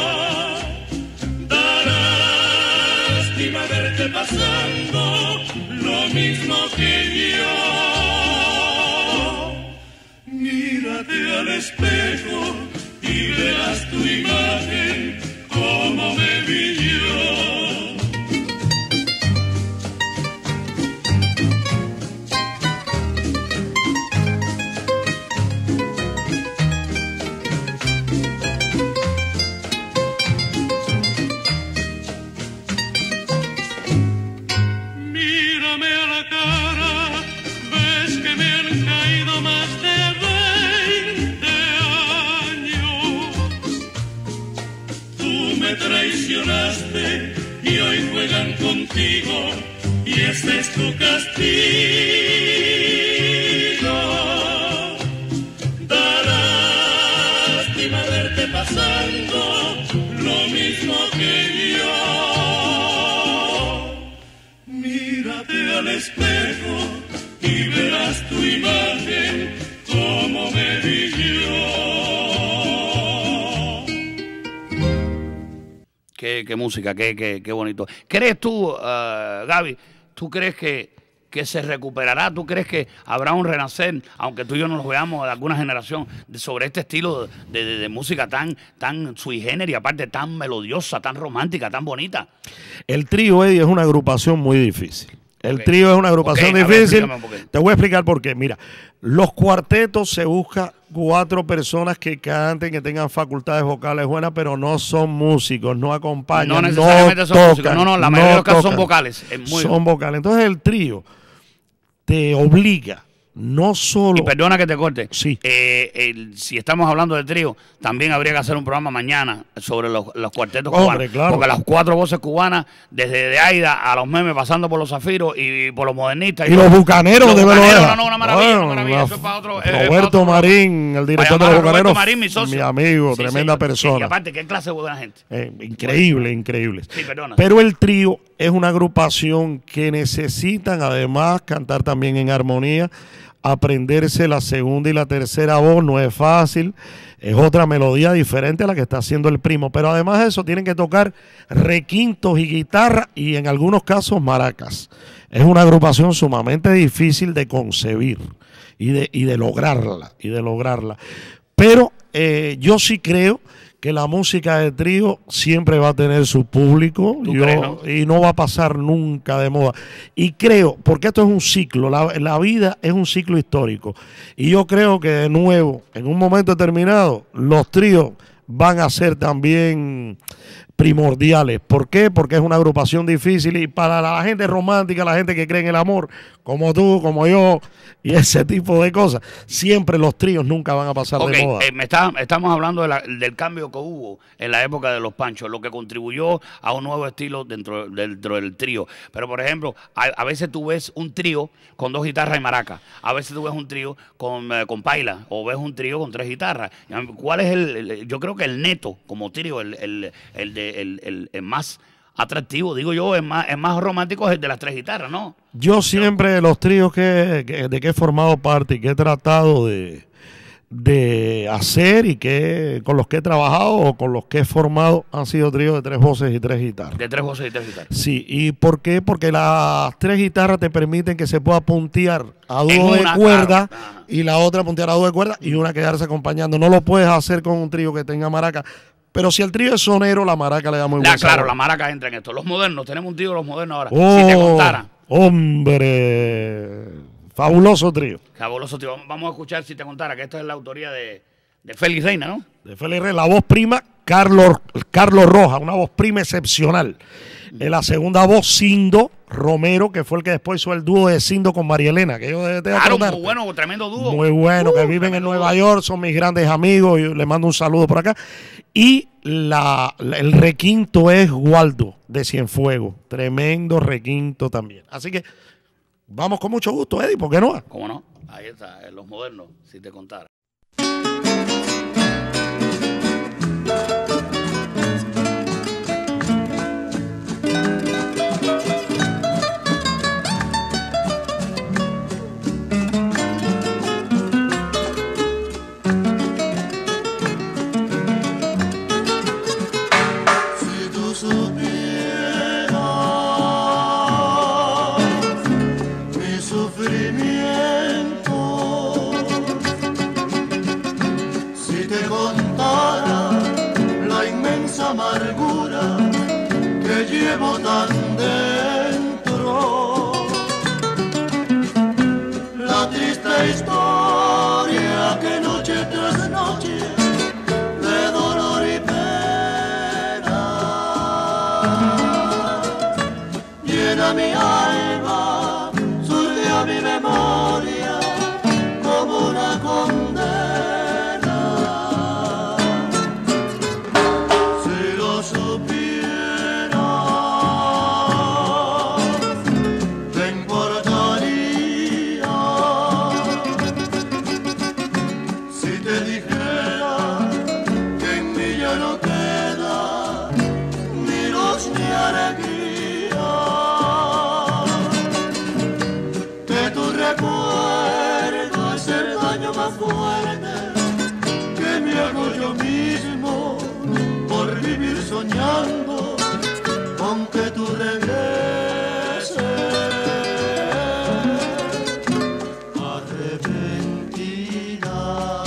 Da lástima verte pasando lo mismo que yo. Mírate al espejo y verás tu imagen como me vi yo. Mírame a la cara, ves que me han caído más de veinte años. Tú me traicionaste y hoy juegan contigo y ese es tu castigo. Da lástima verte pasando lo mismo que yo. Mírate al espejo y verás tu imagen como me vi yo. Qué, qué música, qué, qué, qué bonito. ¿Crees tú, uh, Gaby, tú crees que, que se recuperará? ¿Tú crees que habrá un renacer, aunque tú y yo no lo veamos de alguna generación, de, sobre este estilo de, de, de música tan, tan sui generis, aparte tan melodiosa, tan romántica, tan bonita? El trío, Eddie, es una agrupación muy difícil. El Okay. trío es una agrupación Okay, a ver, difícil. explícame un poquito. Te voy a explicar por qué. Mira, los cuartetos se busca cuatro personas que canten, que tengan facultades vocales buenas, pero no son músicos, no acompañan, No no, necesariamente son tocan, músicos. No, no, la mayoría de los casos son tocan. vocales. Es muy Son vocales. Entonces el trío te obliga no solo... Y perdona que te corte. Sí. Eh, el- si estamos hablando de trío, también habría que hacer un programa mañana sobre los, los cuartetos Hombre, cubanos. claro. Porque las cuatro voces cubanas, desde de Aida a los memes, pasando por los zafiros y por los modernistas. Y los bucaneros los de bucaneros, Veloera. no, no, una maravilla, Bueno, una maravilla. la- Eso es para otro, eh, para Roberto otro- Marín, el director de Para los llamar a Roberto bucaneros, Marín, mi socio. mi amigo, Sí, tremenda señor. persona. Y aparte, qué clase de buena gente. Eh, increíble, increíble. Sí, perdona. Pero el trío es una agrupación que necesitan además cantar también en armonía, aprenderse la segunda y la tercera voz, no es fácil, es otra melodía diferente a la que está haciendo el primo, pero además de eso tienen que tocar requintos y guitarra y en algunos casos maracas. Es una agrupación sumamente difícil de concebir y de, y de lograrla, y de lograrla. Pero eh, yo sí creo que la música de trío siempre va a tener su público. ¿Tú Yo- crees, no? y no va a pasar nunca de moda. Y creo, porque esto es un ciclo, la, la vida es un ciclo histórico. Y yo creo que de nuevo, en un momento determinado, los tríos van a ser también primordiales. ¿Por qué? Porque es una agrupación difícil y para la gente romántica, la gente que cree en el amor, como tú, como yo, y ese tipo de cosas, siempre los tríos nunca van a pasar Ok, de moda. eh, me está- estamos hablando de la- del cambio que hubo en la época de los Panchos, lo que contribuyó a un nuevo estilo dentro, dentro del trío. Pero, por ejemplo, a, a veces tú ves un trío con dos guitarras y maracas, a veces tú ves un trío con, eh, con paila, o ves un trío con tres guitarras. ¿Cuál es el, el- yo creo que el neto como trío, el, el, el, de- el- el- el más atractivo, digo yo, es más, es más romántico, es el de las tres guitarras, ¿no? Yo siempre los tríos que, que- de que he formado parte y que he tratado de, de hacer y que con los que he trabajado o con los que he formado han sido tríos de tres voces y tres guitarras. De tres voces y tres guitarras. Sí, ¿y por qué? Porque las tres guitarras te permiten que se pueda puntear a En dúo de una, cuerda claro. Ajá. y la otra puntear a dúo de cuerda y una quedarse acompañando. No lo puedes hacer con un trío que tenga maraca. Pero si el trío es sonero, la maraca le da muy La- buen claro, sabor. la maraca entra en esto. Los modernos, tenemos un trío de los modernos ahora. Oh, Si te contara. hombre, Fabuloso trío. Fabuloso trío. Vamos a escuchar Si te contara, que esta es la autoría de, de Félix Reina, ¿no? De Félix Reina, la voz prima, Carlos, Carlos Rojas, una voz prima excepcional. En la segunda voz, Cindo Romero, que fue el que después hizo el dúo de Cindo con María Elena, que yo de, de Claro, muy bueno, tremendo dúo. Muy bueno, uh, que viven en Nueva York, son mis grandes amigos, yo les mando un saludo por acá. Y la, la, el requinto es Waldo, de Cienfuegos, tremendo requinto también. Así que vamos con mucho gusto, Eddie, ¿por qué no? ¿Cómo no? Ahí está, en los modernos, Si te contara. Amargura que llevo tan dentro, la triste historia que noche tras noche de dolor y pena llena mi alma, surge a mi memoria como una condena. Soñando con que tú regreses, arrepentida.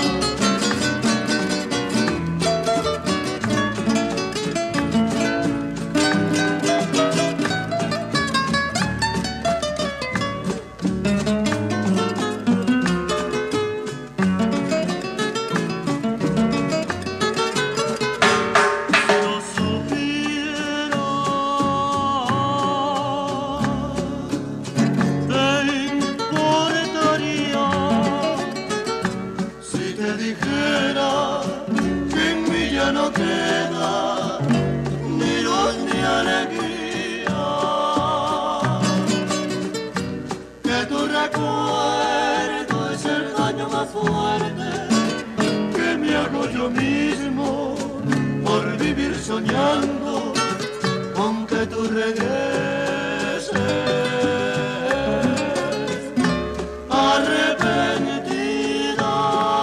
Soñando con que tú regreses, arrepentida.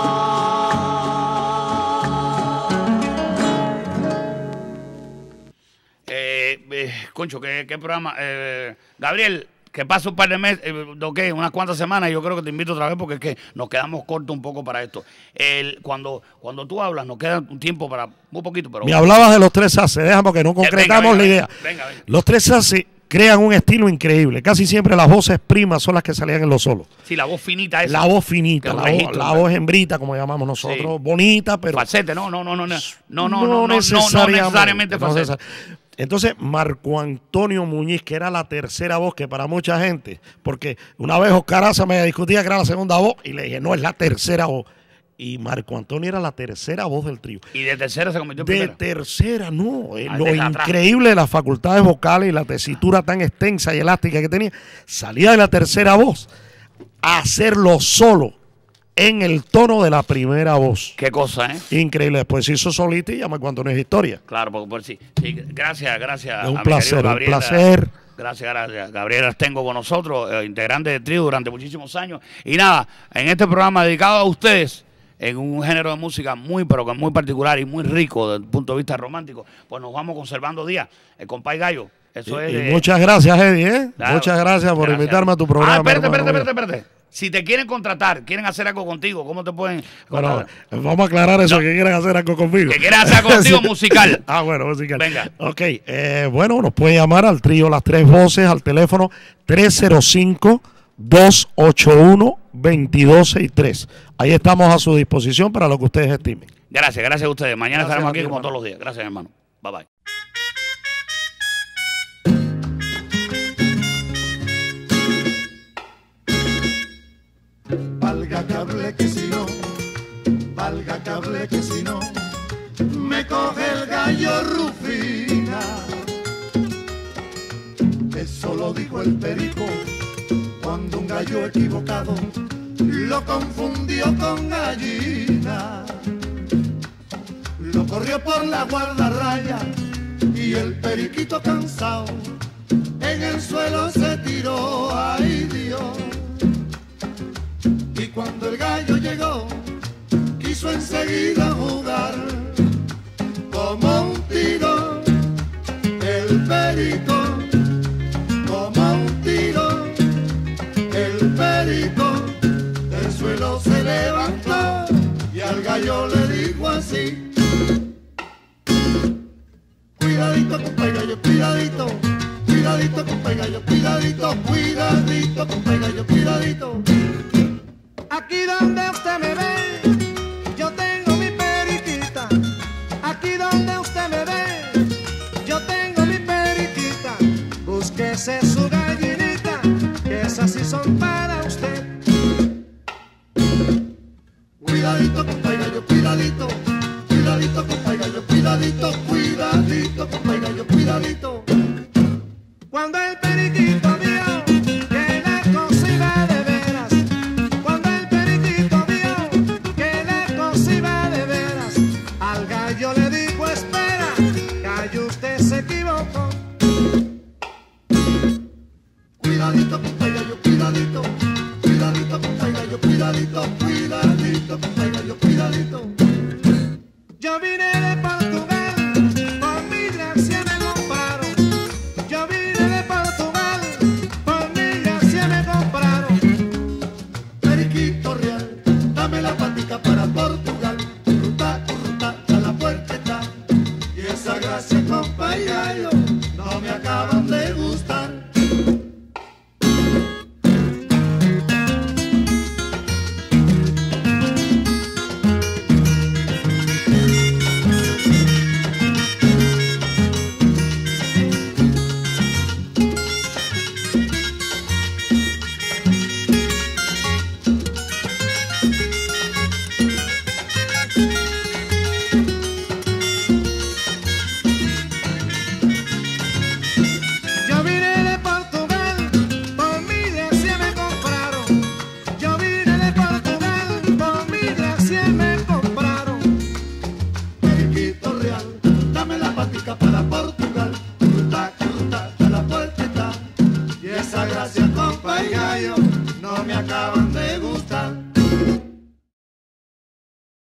Eh, eh, Concho, ¿qué, qué programa? Eh, Gabriel, que pase un par de meses, eh, ¿qué? Unas cuantas semanas, yo creo que te invito otra vez porque es que nos quedamos cortos un poco para esto. El, cuando, cuando tú hablas, nos queda un tiempo para, muy poquito, pero... Me hablabas de los tres A C, déjame que no concretamos venga, venga, la idea. Venga, venga. Los tres A C crean un estilo increíble. Casi siempre las voces primas son las que salían en los solos. Sí, la voz finita esa. La voz finita, la, registro, voz, la voz hembrita, como llamamos nosotros, Sí. bonita, pero... Falsete, no, no, no, no, no, no, no, no, no, no, no necesariamente, necesariamente no falsete. necesar- Entonces, Marco Antonio Muñiz, que era la tercera voz, que para mucha gente, porque una vez Oscar Aza me discutía que era la segunda voz, y le dije, no, es la tercera voz. Y Marco Antonio era la tercera voz del trío. Y de tercera se convirtió en De primera. tercera, no. Eh, Ah, lo desde atrás. increíble de las facultades vocales y la tesitura tan extensa y elástica que tenía, salía de la tercera voz a hacerlo solo en el tono de la primera voz. Qué cosa, ¿eh? Increíble. Después se hizo solita y ya Marco Antonio es historia. Claro, por, por sí. sí. Gracias, gracias. Es un a mi placer, querido un Gabriel. placer. Gracias, gracias. Gabriel Astengo con nosotros, eh, integrante del trío durante muchísimos años. Y nada, en este programa dedicado a ustedes, en un género de música muy, pero que muy particular y muy rico desde el punto de vista romántico, pues nos vamos conservando días. El compay Gallo, eso Y, es... y de- muchas gracias, Eddie. ¿eh? Claro. Muchas gracias por Gracias. invitarme a tu programa. Ah, espérate, hermano espérate, mío. espérate, espérate. Si te quieren contratar, quieren hacer algo contigo, ¿cómo te pueden Bueno, contratar? vamos a aclarar eso, que quieren hacer algo conmigo. Que quieren hacer algo contigo musical. Ah, bueno, musical. Venga. Ok, eh, bueno, nos puede llamar al trío Las Tres Voces al teléfono tres cero cinco, dos ocho uno, dos dos seis tres. Ahí estamos a su disposición para lo que ustedes estimen. Gracias, gracias a ustedes. Mañana Gracias estaremos a ti, aquí como hermano. todos los días. Gracias, hermano. Bye bye. Valga que hable que si no, valga que hable que si no, me coge el gallo Rufina. Eso lo dijo el perico cuando un gallo equivocado lo confundió con gallina. Lo corrió por la guardarraya y el periquito cansado en el suelo se tiró, ay Dios. Y cuando el gallo llegó, quiso enseguida jugar como un tiro, el perico, como un tiro, el perico, del suelo se levantó y al gallo le dijo así: cuidadito, compa gallo, cuidadito, cuidadito, compa gallo, cuidadito, cuidadito, compa gallo, cuidadito. Aquí donde usted me ve, yo tengo mi periquita. Aquí donde usted me ve, yo tengo mi periquita. Búsquese su gallinita, que esas sí son para usted. Cuidadito, compa gallo, cuidadito, cuidadito, compa gallo, cuidadito, cuidadito, compa gallo, cuidadito. Cuando el periquito vio que la cosa iba de veras, cuando el periquito vio que la cosa iba de veras, al gallo le dijo: espera, gallo, usted se equivocó. Cuidadito, compa gallo, cuidadito, cuidadito, compa gallo, cuidadito, cuidadito, compa gallo, cuidadito. Yo vine de Portugal, por mi gracia me compraron. Yo vine de Portugal, por mi gracia me compraron. Periquito real, dame la patica para Portugal. Ruta, ruta, a la puerta está. Y esa gracia, compa gallo, no me acaban de gustar. Yo vine de Portugal, por mi gracia me compraron. Yo vine de Portugal, por mi gracia me compraron. Periquito real, dame la patica para Portugal. Ruta, ruta, a la puerta está. Y esa gracia, compa y gallo, no me acaban de